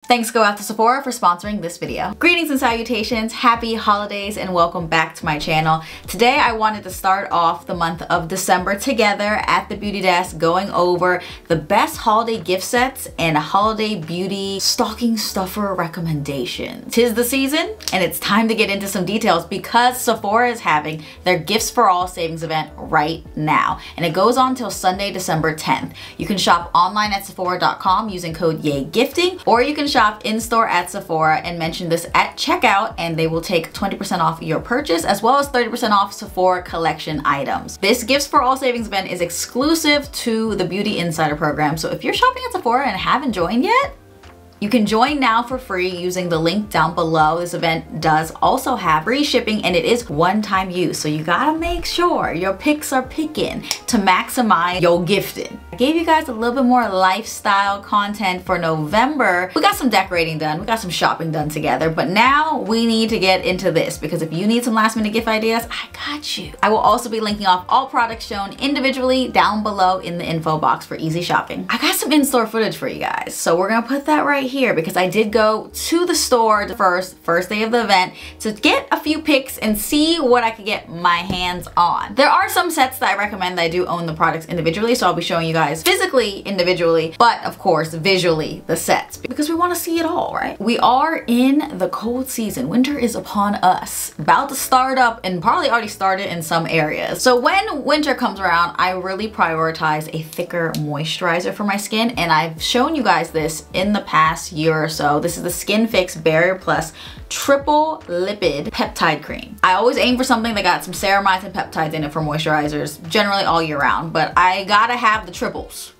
Thanks go out to Sephora for sponsoring this video. Greetings and salutations, happy holidays, and welcome back to my channel. Today I wanted to start off the month of December together at the Beauty Desk, going over the best holiday gift sets and holiday beauty stocking stuffer recommendations. 'Tis the season and it's time to get into some details because Sephora is having their Gifts for All savings event right now, and it goes on till Sunday, December 10th. You can shop online at Sephora.com using code YAYGIFTING, or you can shop in-store at Sephora and mention this at checkout and they will take 20% off your purchase as well as 30% off Sephora collection items. This Gifts for All savings event is exclusive to the Beauty Insider program, so if you're shopping at Sephora and haven't joined yet, you can join now for free using the link down below. This event does also have free shipping and it is one-time use, so you gotta make sure your picks are picking to maximize your gifting. I gave you guys a little bit more lifestyle content for November. We got some decorating done, we got some shopping done together, but now we need to get into this because if you need some last minute gift ideas, I got you. I will also be linking off all products shown individually down below in the info box for easy shopping. I got some in-store footage for you guys, so we're gonna put that right here because I did go to the store the first day of the event to get a few picks and see what I could get my hands on. There are some sets that I recommend that I do own the products individually, so I'll be showing you guys physically individually, but of course visually the sets because we want to see it all, right? We are in the cold season. Winter is upon us, about to start up and probably already started in some areas. So when winter comes around, I really prioritize a thicker moisturizer for my skin, and I've shown you guys this in the past year or so. This is the Skin Fix Barrier Plus Triple Lipid Peptide Cream. I always aim for something that got some ceramides and peptides in it for moisturizers, generally all year round, but I gotta have the triples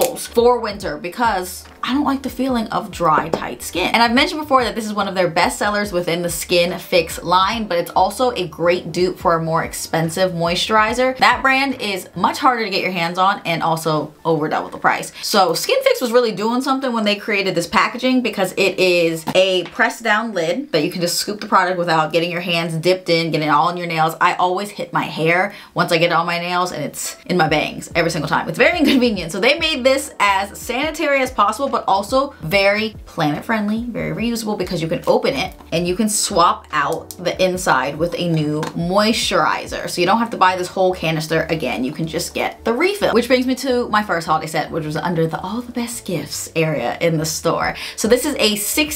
for winter because I don't like the feeling of dry, tight skin. And I've mentioned before that this is one of their best sellers within the Skin Fix line, but it's also a great dupe for a more expensive moisturizer. That brand is much harder to get your hands on and also over double the price. So Skin Fix was really doing something when they created this packaging because it is a pressed down lid that you can just scoop the product without getting your hands dipped in, getting it all in your nails. I always hit my hair once I get it on my nails and it's in my bangs every single time. It's very inconvenient. So they made this as sanitary as possible, but also very planet friendly, very reusable because you can open it and you can swap out the inside with a new moisturizer. So you don't have to buy this whole canister again. You can just get the refill. Which brings me to my first holiday set, which was under the all the best gifts area in the store. So this is a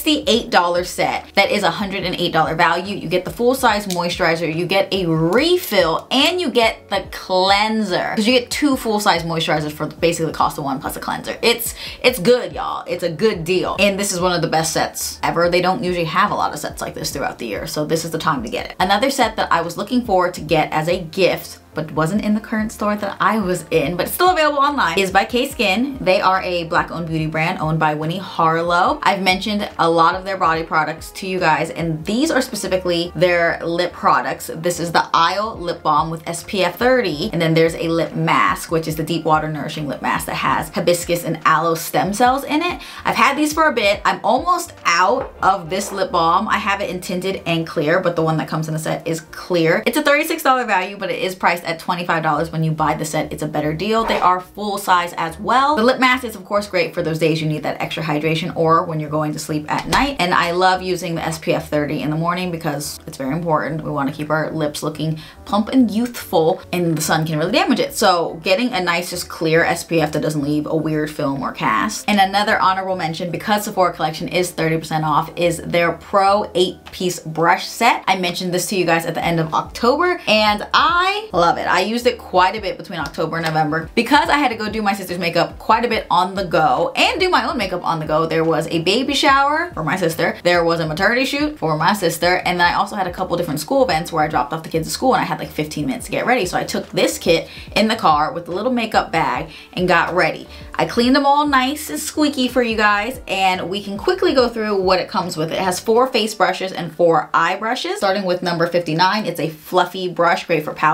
$68 set that is $108 value. You get the full size moisturizer, you get a refill, and you get the cleanser. Because you get two full size moisturizers for basically the cost of one plus a cleanser. It's good, y'all. It's a good deal. And this is one of the best sets ever. They don't usually have a lot of sets like this throughout the year, so this is the time to get it. Another set that I was looking forward to get as a gift but wasn't in the current store that I was in, but it's still available online, is by K-Skin. They are a Black-owned beauty brand owned by Winnie Harlow. I've mentioned a lot of their body products to you guys, and these are specifically their lip products. This is the Isle Lip Balm with SPF 30, and then there's a lip mask, which is the Deep Water Nourishing Lip Mask that has hibiscus and aloe stem cells in it. I've had these for a bit. I'm almost out of this lip balm. I have it in tinted and clear, but the one that comes in the set is clear. It's a $36 value, but it is priced at $25 when you buy the set. It's a better deal. They are full size as well. The lip mask is of course great for those days you need that extra hydration or when you're going to sleep at night. And I love using the SPF 30 in the morning because it's very important. We want to keep our lips looking plump and youthful and the sun can really damage it. So getting a nice just clear SPF that doesn't leave a weird film or cast. And another honorable mention, because Sephora collection is 30% off, is their Pro 8-piece brush set. I mentioned this to you guys at the end of October and I love it. I used it quite a bit between October and November because I had to go do my sister's makeup quite a bit on the go and do my own makeup on the go. There was a baby shower for my sister, there was a maternity shoot for my sister, and then I also had a couple different school events where I dropped off the kids at school and I had like 15 minutes to get ready. So I took this kit in the car with the little makeup bag and got ready. I cleaned them all nice and squeaky for you guys, and we can quickly go through what it comes with. It has 4 face brushes and 4 eye brushes. Starting with number 59, it's a fluffy brush, great for powders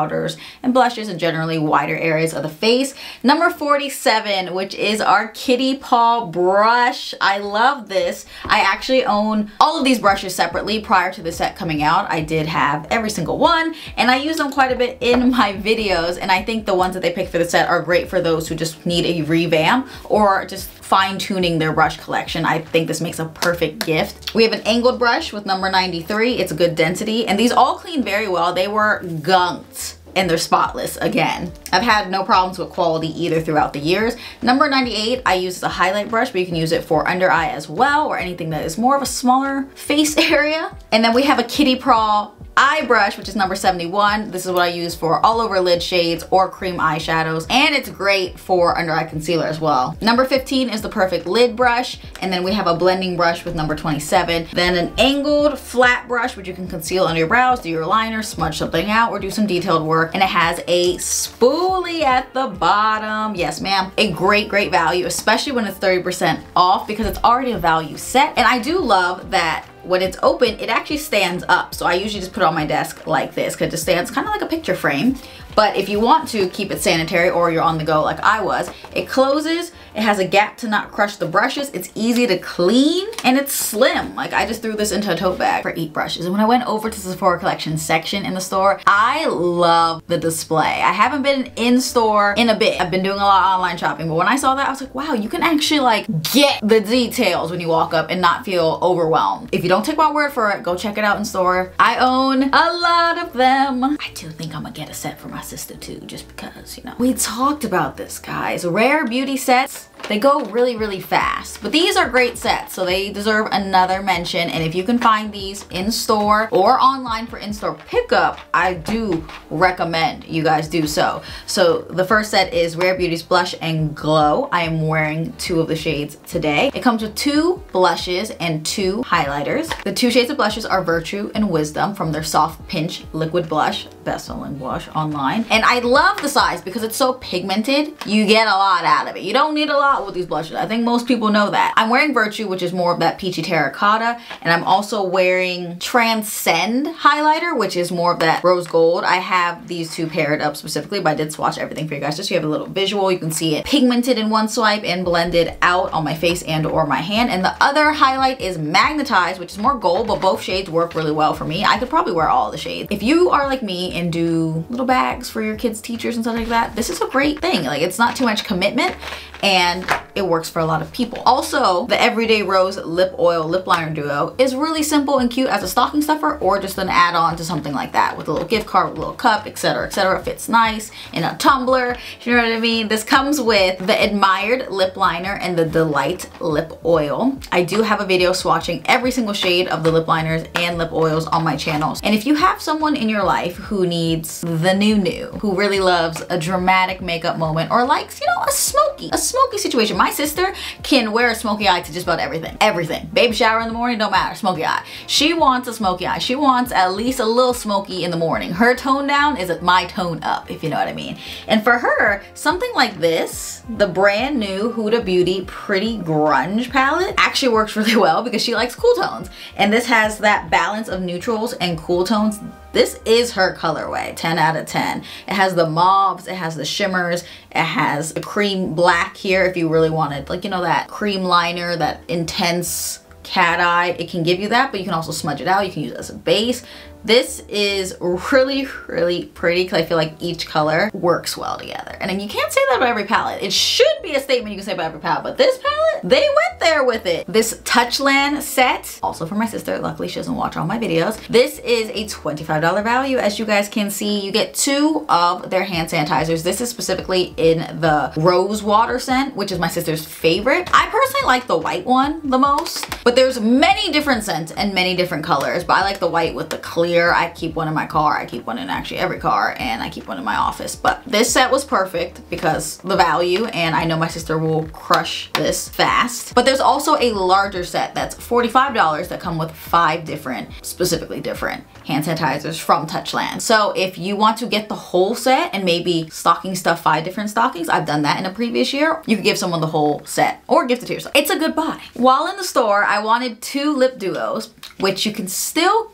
and blushes and generally wider areas of the face. Number 47, which is our Kitty Paw brush. I love this. I actually own all of these brushes separately prior to the set coming out. I did have every single one, and I use them quite a bit in my videos, and I think the ones that they picked for the set are great for those who just need a revamp or just fine-tuning their brush collection. I think this makes a perfect gift. We have an angled brush with number 93. It's a good density, and these all clean very well. They were gunked and they're spotless again. I've had no problems with quality either throughout the years. Number 98 I use as a highlight brush, but you can use it for under eye as well, or anything that is more of a smaller face area. And then we have a Kitty Paw eye brush, which is number 71. This is what I use for all over lid shades or cream eyeshadows, and it's great for under eye concealer as well. Number 15 is the perfect lid brush, and then we have a blending brush with number 27. Then an angled flat brush, which you can conceal under your brows, do your liner, smudge something out, or do some detailed work. And it has a spoolie at the bottom. Yes, ma'am. A great, great value, especially when it's 30% off, because it's already a value set. And I do love that when it's open, it actually stands up. So I usually just put it on my desk like this because it just stands kind of like a picture frame. But if you want to keep it sanitary or you're on the go like I was, it closes, it has a gap to not crush the brushes, it's easy to clean, and it's slim. Like, I just threw this into a tote bag for 8 brushes. And when I went over to the Sephora Collection section in the store, I love the display. I haven't been in store in a bit. I've been doing a lot of online shopping, but when I saw that, I was like, wow, you can actually like get the details when you walk up and not feel overwhelmed. If you don't take my word for it, go check it out in store. I own a lot of them. I do think I'm gonna get a set for my sister too, just because, you know. We talked about this, guys. Rare beauty sets, they go really, really fast. But these are great sets, so they deserve another mention. And if you can find these in store or online for in-store pickup, I do recommend you guys do so. So the first set is Rare Beauty's Blush and Glow. I am wearing 2 of the shades today. It comes with 2 blushes and 2 highlighters. The 2 shades of blushes are Virtue and Wisdom from their Soft Pinch Liquid Blush, best-selling blush online. And I love the size because it's so pigmented. You get a lot out of it. You don't need a lot with these blushes. I think most people know that. I'm wearing Virtue, which is more of that peachy terracotta, and I'm also wearing Transcend highlighter, which is more of that rose gold. I have these 2 paired up specifically, but I did swatch everything for you guys just so you have a little visual. You can see it pigmented in one swipe and blended out on my face and or my hand. And the other highlight is Magnetized, which is more gold, but both shades work really well for me. I could probably wear all the shades. If you are like me and do little bags for your kids' teachers and stuff like that, this is a great thing. Like, it's not too much commitment, and it works for a lot of people. Also, the Everyday Rose Lip Oil Lip Liner Duo is really simple and cute as a stocking stuffer or just an add-on to something like that with a little gift card, with a little cup, etc., etc. Fits nice in a tumbler, you know what I mean? This comes with the Admired Lip Liner and the Delight Lip Oil. I do have a video swatching every single shade of the lip liners and lip oils on my channels. And if you have someone in your life who needs the new, who really loves a dramatic makeup moment or likes, you know, a smoky situation. My sister can wear a smoky eye to just about everything. Everything. Baby shower in the morning, don't matter. Smoky eye. She wants a smoky eye. She wants at least a little smoky in the morning. Her tone down is my tone up, if you know what I mean. And for her, something like this, the brand new Huda Beauty Pretty Grunge palette actually works really well because she likes cool tones. And this has that balance of neutrals and cool tones. This is her colorway, 10 out of 10. It has the mauves, it has the shimmers, it has a cream black here if you really wanted, like, you know, that cream liner, that intense cat eye. It can give you that, but you can also smudge it out. You can use it as a base. This is really, really pretty because I feel like each color works well together. And then you can't say that about every palette. It should be a statement you can say about every palette, but this palette, they went there with it. This Touchland set, also for my sister, luckily she doesn't watch all my videos. This is a $25 value. As you guys can see, you get 2 of their hand sanitizers. This is specifically in the rose water scent, which is my sister's favorite. I personally like the white one the most, but there's many different scents and many different colors, but I like the white with the clear. I keep one in my car, I keep one in actually every car, and I keep one in my office. But this set was perfect because the value, and I know my sister will crush this fast. But there's also a larger set that's $45 that come with 5 different, specifically different hand sanitizers from Touchland. So if you want to get the whole set and maybe stocking stuff 5 different stockings, I've done that in a previous year, you could give someone the whole set or gift it to yourself. It's a good buy. While in the store, I wanted 2 lip duos, which you can still get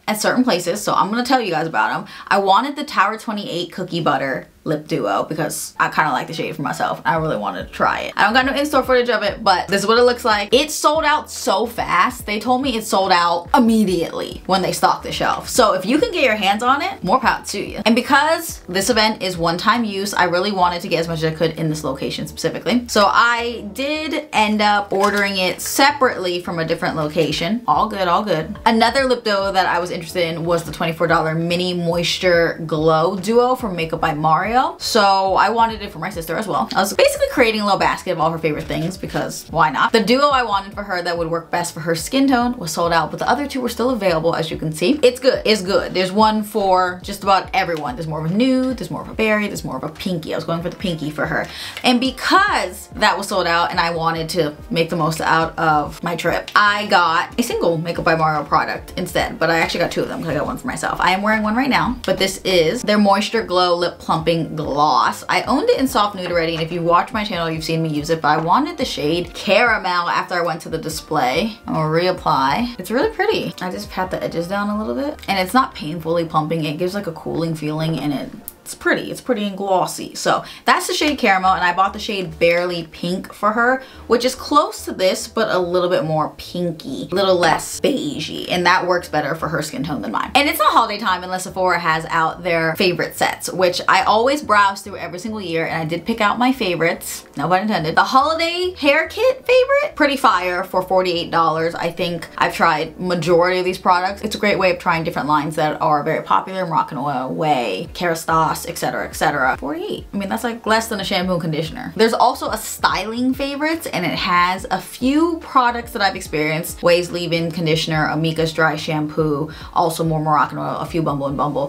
at certain places, so I'm gonna tell you guys about them. I wanted the Tower 28 Cookie Butter Lip Duo because I kind of like the shade for myself. I really wanted to try it. I don't got no in-store footage of it, but this is what it looks like. It sold out so fast. They told me it sold out immediately when they stocked the shelf. So if you can get your hands on it, more power to you. And because this event is one-time use, I really wanted to get as much as I could in this location specifically. So I did end up ordering it separately from a different location. All good, all good. Another lip duo that I was interested in was the $24 Mini Moisture Glow Duo from Makeup by Mario. So I wanted it for my sister as well. I was basically creating a little basket of all her favorite things because why not? The duo I wanted for her that would work best for her skin tone was sold out, but the other two were still available, as you can see. It's good, it's good. There's one for just about everyone. There's more of a nude, there's more of a berry, there's more of a pinky. I was going for the pinky for her. And because that was sold out and I wanted to make the most out of my trip, I got a single Makeup by Mario product instead, but I actually got two of them because I got one for myself. I am wearing one right now, but this is their Moisture Glow Lip Plumping Gloss. I owned it in soft nude already, and if you watch my channel, you've seen me use it, but I wanted the shade Caramel after I went to the display. I'll reapply. It's really pretty. I just pat the edges down a little bit, and it's not painfully plumping. It gives like a cooling feeling, and it's pretty and glossy. So that's the shade Caramel, and I bought the shade Barely Pink for her, which is close to this, but a little bit more pinky, a little less beigey, and that works better for her skin tone than mine. And it's not holiday time unless Sephora has out their favorite sets, which I always browse through every single year, and I did pick out my favorites, no pun intended. The holiday hair kit favorite, pretty fire for $48. I think I've tried majority of these products. It's a great way of trying different lines that are very popular, Moroccanoil, Way, Kerastase, etc, etc. 48. I mean, that's like less than a shampoo and conditioner. There's also a styling favorites, and it has a few products that I've experienced. Way's leave-in conditioner, Amika's dry shampoo, also more Moroccanoil, a few Bumble and Bumble.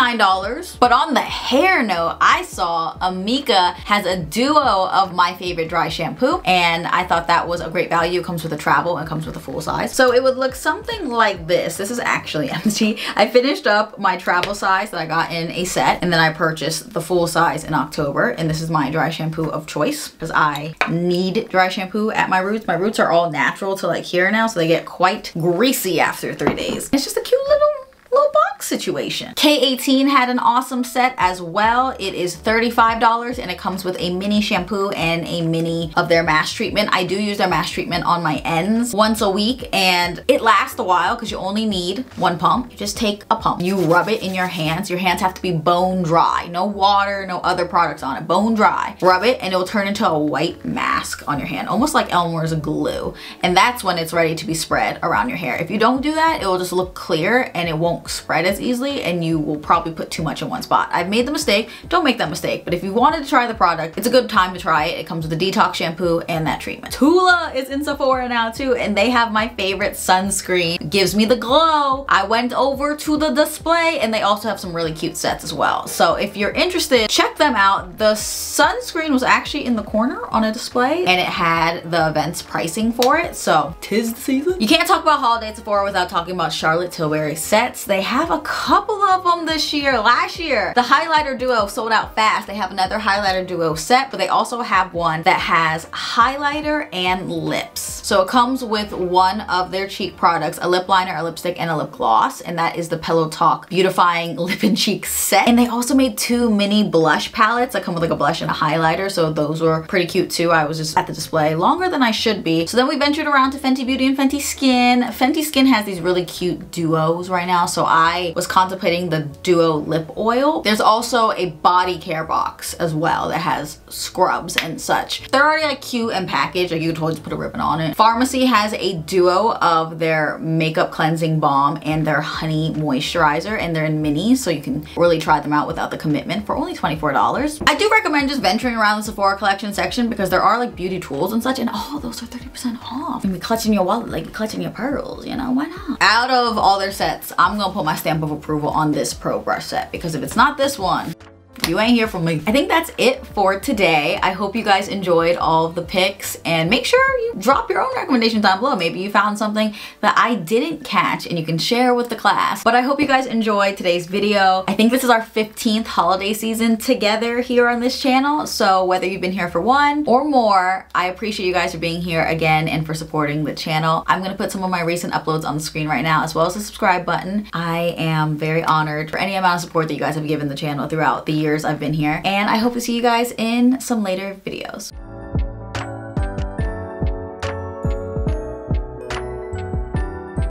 $39. But on the hair note, I saw Amika has a duo of my favorite dry shampoo, and I thought that was a great value. It comes with a travel and comes with a full size. So it would look something like this. This is actually empty. I finished up my travel size that I got in a set, and then I purchased the full size in October, and this is my dry shampoo of choice because I need dry shampoo at my roots. My roots are all natural to like here now, so they get quite greasy after 3 days. It's just a cute little box situation. K18 had an awesome set as well. It is $35, and it comes with a mini shampoo and a mini of their mask treatment. I do use their mask treatment on my ends once a week, and it lasts a while because you only need one pump. You just take a pump, you rub it in your hands. Your hands have to be bone dry, no water, no other products on it, bone dry. Rub it and it will turn into a white mask on your hand, almost like Elmer's glue, and that's when it's ready to be spread around your hair. If you don't do that, it will just look clear and it won't spread as easily, and you will probably put too much in one spot. I've made the mistake. Don't make that mistake, but if you wanted to try the product, it's a good time to try it. It comes with a detox shampoo and that treatment. Tula is in Sephora now too, and they have my favorite sunscreen. Gives me the glow. I went over to the display, and they also have some really cute sets as well. So if you're interested, check them out. The sunscreen was actually in the corner on a display, and it had the event's pricing for it, so 'tis the season. You can't talk about holiday at Sephora without talking about Charlotte Tilbury sets. They have a couple of them this year. Last year, the highlighter duo sold out fast. They have another highlighter duo set, but they also have one that has highlighter and lips. So it comes with one of their cheek products, a lip liner, a lipstick, and a lip gloss, and that is the Pillow Talk Beautifying Lip and Cheek set. And they also made 2 mini blush palettes that come with like a blush and a highlighter, so those were pretty cute too. I was just at the display longer than I should be. So then we ventured around to Fenty Beauty and Fenty Skin. Fenty Skin has these really cute duos right now, so I was contemplating the duo lip oil. There's also a body care box as well that has scrubs and such. They're already like cute and packaged, like you could totally just put a ribbon on it. Pharmacy has a duo of their makeup cleansing balm and their honey moisturizer, and they're in minis, so you can really try them out without the commitment for only $24. I do recommend just venturing around the Sephora collection section because there are like beauty tools and such, and all those are 30% off. And be clutching your wallet like you're clutching your pearls, you know, why not? Out of all their sets, I'm gonna put my stamp of approval on this Pro Brush set, because if it's not this one, You ain't hear from me. I think that's it for today. I hope you guys enjoyed all of the picks, and make sure you drop your own recommendations down below. Maybe you found something that I didn't catch and you can share with the class. But I hope you guys enjoyed today's video. I think this is our 15th holiday season together here on this channel. So whether you've been here for one or more, I appreciate you guys for being here again and for supporting the channel. I'm gonna put some of my recent uploads on the screen right now, as well as the subscribe button. I am very honored for any amount of support that you guys have given the channel throughout the years I've been here. And I hope to see you guys in some later videos.